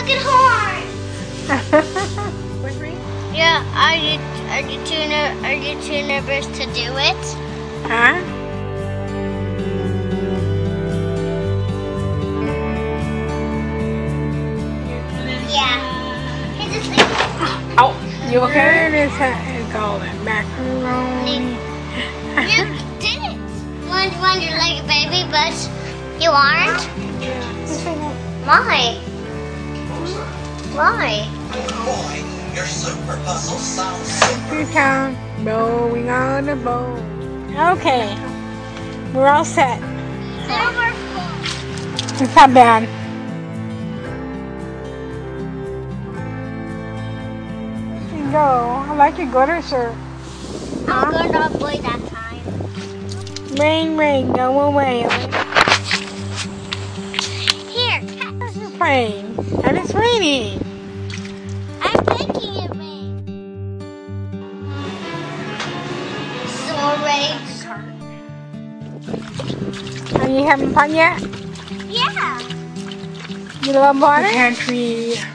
fucking horn. Yeah, are you too nervous to do it? Huh? Yeah. Hey, just leave it. Oh, you okay? It is called macaroni. You did it. When you're like a baby, but you aren't. Why? Why? Boy, your super puzzle sounds super. Good time. Blowing on the bowl. Okay. We're all set. Silver. It's not bad. There you go. I like your glitter shirt. I'm gonna avoid that time. Rain, rain, go away. Here, It's rain. And it's raining. I'm making it rain. Some more rain. Are you having fun yet? Yeah. You love water? The country